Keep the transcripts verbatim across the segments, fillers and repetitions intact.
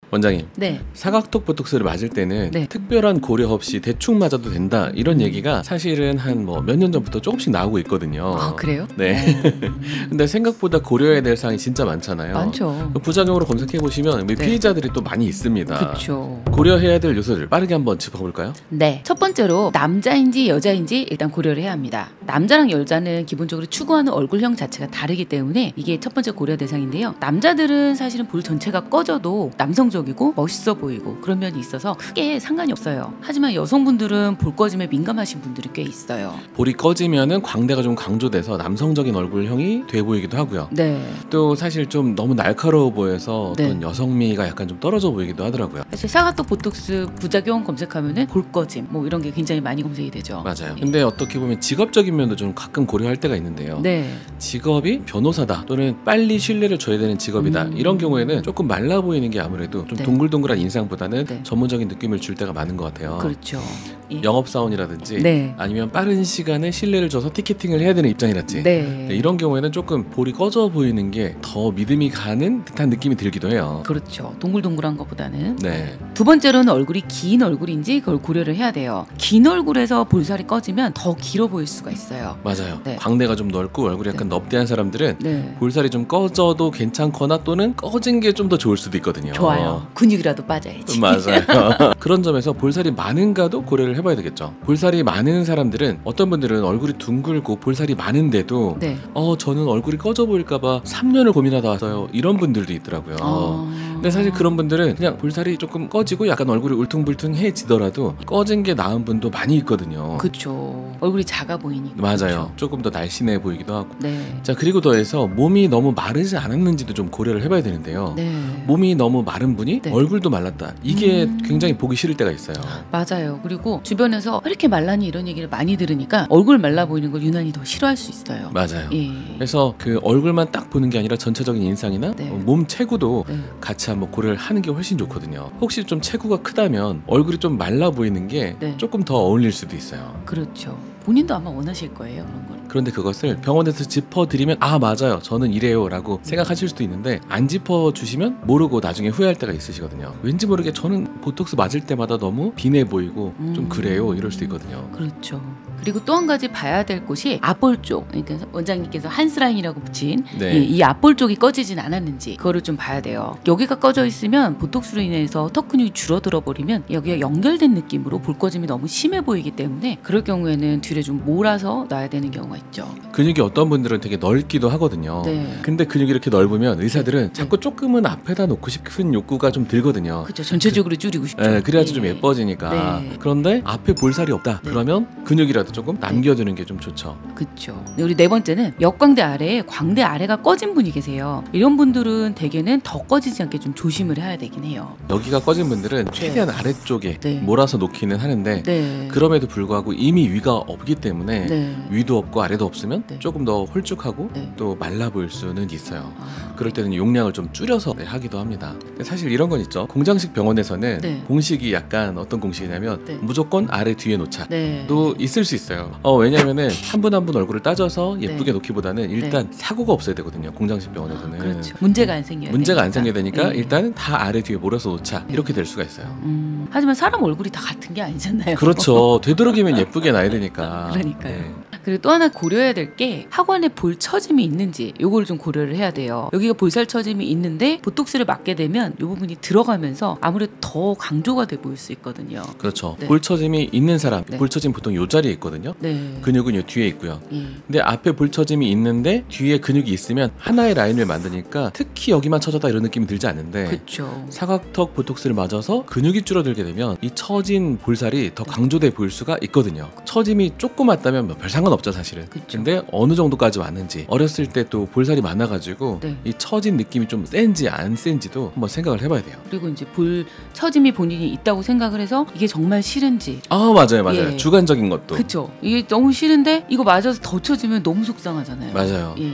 원장님, 네. 사각턱 보톡스를 맞을 때는 네. 특별한 고려 없이 대충 맞아도 된다 이런 얘기가 사실은 한 뭐 몇 년 전부터 조금씩 나오고 있거든요. 아, 그래요? 네. 근데 생각보다 고려해야 될 사항이 진짜 많잖아요. 많죠. 부작용으로 검색해 보시면 네. 피해자들이 또 많이 있습니다. 그렇죠. 고려해야 될 요소들 빠르게 한번 짚어볼까요? 네. 첫 번째로 남자인지 여자인지 일단 고려를 해야 합니다. 남자랑 여자는 기본적으로 추구하는 얼굴형 자체가 다르기 때문에 이게 첫 번째 고려 대상인데요. 남자들은 사실은 볼 전체가 꺼져도 남성적이고 멋있어 보이고 그런 면이 있어서 크게 상관이 없어요. 하지만 여성분들은 볼 꺼짐에 민감하신 분들이 꽤 있어요. 볼이 꺼지면은 광대가 좀 강조돼서 남성적인 얼굴형이 돼 보이기도 하고요. 네. 또 사실 좀 너무 날카로워 보여서 어떤 네. 여성미가 약간 좀 떨어져 보이기도 하더라고요. 사실 사각턱 보톡스 부작용 검색하면은 볼 꺼짐 뭐 이런 게 굉장히 많이 검색이 되죠. 맞아요. 근데 어떻게 보면 직업적인 면도 좀 가끔 고려할 때가 있는데요. 네. 직업이 변호사다 또는 빨리 신뢰를 줘야 되는 직업이다 음. 이런 경우에는 조금 말라 보이는 게 아무래도 좀 네. 동글동글한 인상보다는 네. 전문적인 느낌을 줄 때가 많은 것 같아요. 그렇죠. 이- 영업사원이라든지 네. 아니면 빠른 시간에 신뢰를 줘서 티켓팅을 해야 되는 입장이랄지 네. 네, 이런 경우에는 조금 볼이 꺼져 보이는 게 더 믿음이 가는 듯한 느낌이 들기도 해요. 그렇죠. 동글동글한 것보다는. 네. 두 번째로는 얼굴이 긴 얼굴인지 그걸 고려를 해야 돼요. 긴 얼굴에서 볼살이 꺼지면 더 길어 보일 수가 있어요. 맞아요. 네. 광대가 좀 넓고 얼굴이 약간 넙대한 사람들은 네. 볼살이 좀 꺼져도 괜찮거나 또는 꺼진 게 좀 더 좋을 수도 있거든요. 좋아요. 근육이라도 빠져야지. 맞아요. 그런 점에서 볼살이 많은가도 고려를 해봐야 되겠죠. 볼살이 많은 사람들은 어떤 분들은 얼굴이 둥글고 볼살이 많은데도 네. 어 저는 얼굴이 꺼져 보일까봐 삼 년을 고민하다 왔어요. 이런 분들도 있더라고요. 어... 근데 사실 그런 분들은 그냥 볼살이 조금 꺼지고 약간 얼굴이 울퉁불퉁해지더라도 꺼진 게 나은 분도 많이 있거든요. 그쵸. 얼굴이 작아 보이니까. 맞아요. 그쵸? 조금 더 날씬해 보이기도 하고. 네. 자, 그리고 더해서 몸이 너무 마르지 않았는지도 좀 고려를 해봐야 되는데요. 네. 몸이 너무 마른 분이 네. 얼굴도 말랐다. 이게 음. 굉장히 보기 싫을 때가 있어요. 맞아요. 그리고 주변에서 왜 이렇게 말라니 이런 얘기를 많이 들으니까 얼굴 말라 보이는 걸 유난히 더 싫어할 수 있어요. 맞아요. 예. 그래서 그 얼굴만 딱 보는 게 아니라 전체적인 인상이나 네. 어, 몸 체구도 네. 같이 한번 고려를 하는 게 훨씬 좋거든요. 혹시 좀 체구가 크다면 얼굴이 좀 말라 보이는 게 네. 조금 더 어울릴 수도 있어요. 그렇죠. 본인도 아마 원하실 거예요. 그런 걸. 그런데 그것을 병원에서 짚어드리면 아 맞아요 저는 이래요 라고 생각하실 수도 있는데 안 짚어주시면 모르고 나중에 후회할 때가 있으시거든요. 왠지 모르게 저는 보톡스 맞을 때마다 너무 빈해 보이고 음. 좀 그래요 이럴 수도 있거든요. 그렇죠. 그리고 또 한 가지 봐야 될 곳이 앞볼 쪽. 그러니까 원장님께서 한스라인이라고 붙인 네. 이, 이 앞볼 쪽이 꺼지진 않았는지 그거를 좀 봐야 돼요. 여기가 꺼져 있으면 보톡스로 인해서 턱 근육이 줄어들어 버리면 여기가 연결된 느낌으로 볼 꺼짐이 너무 심해 보이기 때문에 그럴 경우에는 뒤를 좀 몰아서 놔야 되는 경우가 있죠. 근육이 어떤 분들은 되게 넓기도 하거든요. 네. 근데 근육이 이렇게 넓으면 의사들은 자꾸 조금은 앞에다 놓고 싶은 욕구가 좀 들거든요. 그렇죠. 전체적으로 줄이고 싶죠. 네, 그래야지 예. 좀 예뻐지니까. 네. 그런데 앞에 볼살이 없다. 네. 그러면 근육이라도 조금 남겨두는 게 좀 좋죠. 그렇죠. 우리 네 번째는 역광대 아래에 광대 아래가 꺼진 분이 계세요. 이런 분들은 대개는 더 꺼지지 않게 좀 조심을 해야 되긴 해요. 여기가 꺼진 분들은 최대한 아래쪽에 네. 몰아서 놓기는 하는데 네. 그럼에도 불구하고 이미 위가 없기 때문에 네. 위도 없고 아래도 없으면 네. 조금 더 홀쭉하고 네. 또 말라 보일 수는 있어요. 아. 그럴 때는 용량을 좀 줄여서 네, 하기도 합니다. 근데 사실 이런 건 있죠. 공장식 병원에서는 네. 공식이 약간 어떤 공식이냐면 네. 무조건 아래 뒤에 놓자. 네. 또 있을 수 있어요. 어, 왜냐면은 한 분 한 분 얼굴을 따져서 예쁘게 네. 놓기보다는 일단 사고가 없어야 되거든요. 공장식 병원에서는. 그렇죠. 문제가 안 생겨야 문제가 되니까. 안 생겨야 되니까 네. 일단은 다 아래 뒤에 몰아서 놓자. 네. 이렇게 될 수가 있어요. 음, 하지만 사람 얼굴이 다 같은 게 아니잖아요. 그렇죠. 되도록이면 예쁘게 나야 되니까. 그러니까요. 네. 그리고 또 하나 고려해야 될 게 하관에 볼 처짐이 있는지 요걸 좀 고려를 해야 돼요. 여기가 볼살 처짐이 있는데 보톡스를 맞게 되면 이 부분이 들어가면서 아무래도 더 강조가 돼 보일 수 있거든요. 그렇죠. 네. 볼처짐이 있는 사람, 네. 볼처짐 보통 요 자리에 있거든요. 네. 근육은 요 뒤에 있고요. 예. 근데 앞에 볼처짐이 있는데 뒤에 근육이 있으면 하나의 라인을 만드니까 특히 여기만 처졌다 이런 느낌이 들지 않는데 그렇죠. 사각턱 보톡스를 맞아서 근육이 줄어들게 되면 이 처진 볼살이 더 강조돼 보일 수가 있거든요. 처짐이 조그맣다면 뭐 별 상관없죠 사실은. 그쵸. 근데 어느 정도까지 왔는지 어렸을 때 또 볼살이 많아가지고 네. 이 처진 느낌이 좀 센지 안 센지도 한번 생각을 해봐야 돼요. 그리고 이제 볼 처짐이 본인이 있다고 생각을 해서 이게 정말 싫은지. 아 맞아요 맞아요. 예. 주관적인 것도 그쵸. 이게 너무 싫은데 이거 맞아서 더 처지면 너무 속상하잖아요. 맞아요. 예.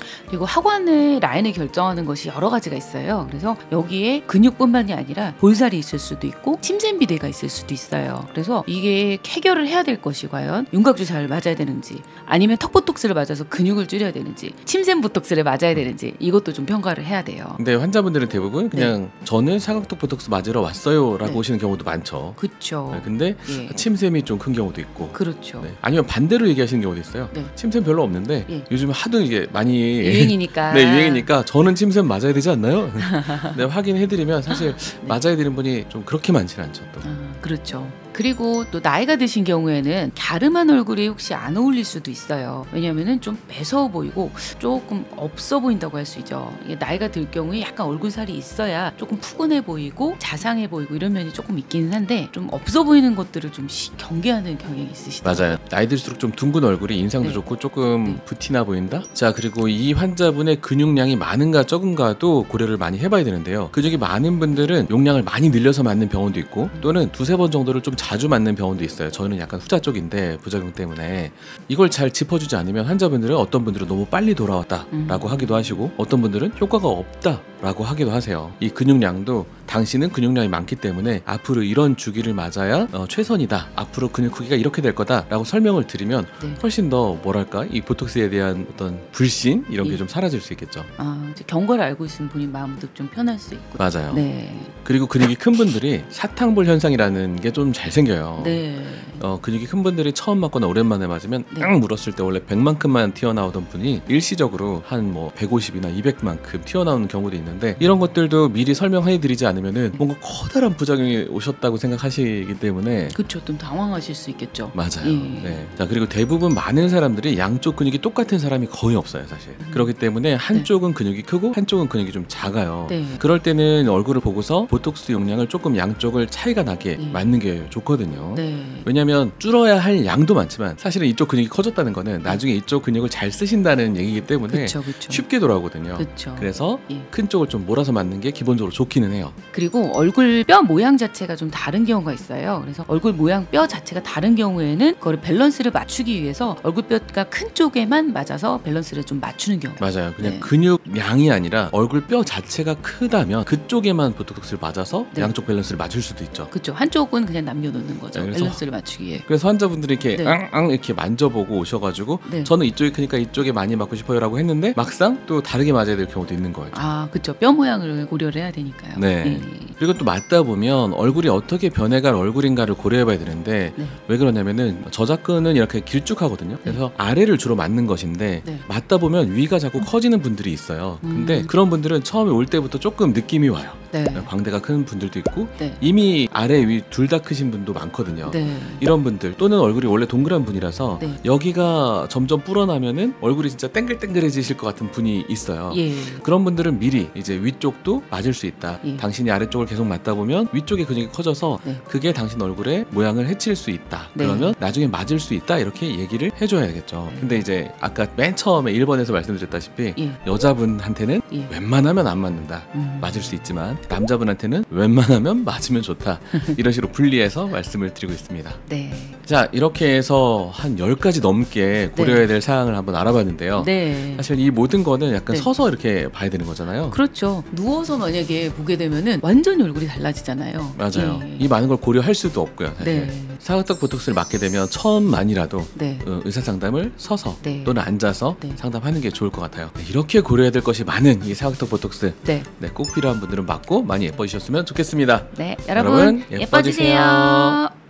그리고 하관의 라인을 결정하는 것이 여러 가지가 있어요. 그래서 여기에 근육뿐만이 아니라 볼살이 있을 수도 있고 침샘비대가 있을 수도 있어요. 그래서 이게 해결을 해야 될 것이 과연 윤곽주사를 맞아야 되는지 아니면 턱보톡스를 맞아서 근육을 줄여야 되는지 침샘 보톡스를 맞아야 되는지 이것도 좀 평가를 해야 돼요. 근데 환자분들은 대부분 그냥 네. 저는 사각턱 보톡스 맞으러 왔어요 라고 네. 오시는 경우도 많죠. 그렇죠. 네, 근데 예. 침샘이 좀 큰 경우도 있고 그렇죠. 네. 아니면 반대로 얘기하시는 경우도 있어요. 네. 침샘 별로 없는데 예. 요즘 하도 이게 많이 유행이니까 네 유행이니까 저는 침샘 맞아야 되지 않나요? 네, 확인해드리면 사실 네. 맞아야 되는 분이 좀 그렇게 많지는 않죠. 또. 아, 그렇죠. 그리고 또 나이가 드신 경우에는 갸름한 얼굴이 혹시 안 어울릴 수도 있어요. 왜냐면은 좀 매서워 보이고 조금 없어 보인다고 할 수 있죠. 이게 나이가 들 경우에 약간 얼굴살이 있어야 조금 푸근해 보이고 자상해 보이고 이런 면이 조금 있기는 한데 좀 없어 보이는 것들을 좀 경계하는 경향이 있으시더라고요. 맞아요. 나이 들수록 좀 둥근 얼굴이 인상도 네. 좋고 조금 네. 부티나 보인다? 자, 그리고 이 환자분의 근육량이 많은가 적은가도 고려를 많이 해봐야 되는데요. 근육이 많은 분들은 용량을 많이 늘려서 맞는 병원도 있고 또는 두세 번 정도를 좀 자주 맞는 병원도 있어요. 저희는 약간 후자 쪽인데 부작용 때문에 이걸 잘 짚어주지 않으면 환자분들은 어떤 분들은 너무 빨리 돌아왔다 라고 음. 하기도 하시고 어떤 분들은 효과가 없다 라고 하기도 하세요. 이 근육량도 당신은 근육량이 많기 때문에 앞으로 이런 주기를 맞아야 어, 최선이다. 앞으로 근육 크기가 이렇게 될 거다 라고 설명을 드리면 네. 훨씬 더 뭐랄까 이 보톡스에 대한 어떤 불신 이런 게 좀 예. 사라질 수 있겠죠. 아, 이제 경과를 알고 있으면 본인 마음도 좀 편할 수 있고. 맞아요. 네. 그리고 근육이 큰 분들이 사탕볼 현상이라는 게 좀 잘 생겨요. 네. 어, 근육이 큰 분들이 처음 맞거나 오랜만에 맞으면 네. 앙 물었을 때 원래 백만큼만 튀어나오던 분이 일시적으로 한 뭐 백오십이나 이백만큼 튀어나오는 경우도 있는데 이런 것들도 미리 설명해 드리지 않으면은 뭔가 커다란 부작용이 오셨다고 생각하시기 때문에 그렇죠. 좀 당황하실 수 있겠죠. 맞아요. 예. 네. 자, 그리고 대부분 많은 사람들이 양쪽 근육이 똑같은 사람이 거의 없어요, 사실. 음. 그렇기 때문에 한쪽은 네. 근육이 크고 한쪽은 근육이 좀 작아요. 네. 그럴 때는 얼굴을 보고서 보톡스 용량을 조금 양쪽을 차이가 나게 네. 맞는 게 좋거든요. 네. 왜냐하면 줄어야 할 양도 많지만 사실은 이쪽 근육이 커졌다는 거는 나중에 이쪽 근육을 잘 쓰신다는 얘기이기 때문에 그쵸, 그쵸. 쉽게 돌아오거든요. 그쵸. 그래서 예. 큰 쪽을 좀 몰아서 맞는 게 기본적으로 좋기는 해요. 그리고 얼굴 뼈 모양 자체가 좀 다른 경우가 있어요. 그래서 얼굴 모양 뼈 자체가 다른 경우에는 그걸 밸런스를 맞추기 위해서 얼굴 뼈가 큰 쪽에만 맞아서 밸런스를 좀 맞추는 경우. 맞아요. 그냥 네. 근육량이 아니라 얼굴 뼈 자체가 크다면 그쪽에만 보톡스를 맞아서 네. 양쪽 밸런스를 맞출 수도 있죠. 그렇죠. 한쪽은 그냥 남겨놓는 거죠. 네, 밸런스를 맞추기 위해. 그래서 환자분들이 이렇게 네. 앙앙 이렇게 만져보고 오셔가지고 네. 저는 이쪽이 크니까 이쪽에 많이 맞고 싶어요라고 했는데 막상 또 다르게 맞아야 될 경우도 있는 거예요. 아, 그렇죠. 뼈 모양을 고려를 해야 되니까요. 네. 네. 그리고 또 맞다 보면 얼굴이 어떻게 변해갈 얼굴인가를 고려해봐야 되는데 네. 왜 그러냐면은 저작근은 이렇게 길쭉하거든요. 그래서 네. 아래를 주로 맞는 것인데 네. 맞다 보면 위가 자꾸 커지는 분들이 있어요. 근데 음. 그런 분들은 처음에 올 때부터 조금 느낌이 와요. 네. 광대가 큰 분들도 있고 네. 이미 아래 위 둘 다 크신 분도 많거든요. 네. 이런 분들 또는 얼굴이 원래 동그란 분이라서 네. 여기가 점점 불어나면은 얼굴이 진짜 땡글땡글해지실 것 같은 분이 있어요. 예. 그런 분들은 미리 이제 위쪽도 맞을 수 있다. 예. 당신이 아래쪽을 계속 맞다 보면 위쪽의 근육이 커져서 네. 그게 당신 얼굴의 모양을 해칠 수 있다. 네. 그러면 나중에 맞을 수 있다. 이렇게 얘기를 해줘야겠죠. 네. 근데 이제 아까 맨 처음에 일 번에서 말씀드렸다시피 예. 여자분한테는 예. 웬만하면 안 맞는다. 음. 맞을 수 있지만 남자분한테는 웬만하면 맞으면 좋다. 이런 식으로 분리해서 말씀을 드리고 있습니다. 네. 자, 이렇게 해서 한 열 가지 넘게 고려해야 될 사항을 한번 알아봤는데요. 네. 사실 이 모든 거는 약간 네. 서서 이렇게 봐야 되는 거잖아요. 그렇죠. 누워서 만약에 보게 되면은 완전히 얼굴이 달라지잖아요. 맞아요. 예. 이 많은 걸 고려할 수도 없고요. 사실. 네. 사각턱 보톡스를 맞게 되면 처음만이라도 네. 어, 의사 상담을 서서 네. 또는 앉아서 네. 상담하는 게 좋을 것 같아요. 네, 이렇게 고려해야 될 것이 많은 이 사각턱 보톡스. 네. 네, 꼭 필요한 분들은 맞고 많이 예뻐지셨으면 좋겠습니다. 네, 여러분, 여러분 예뻐지세요.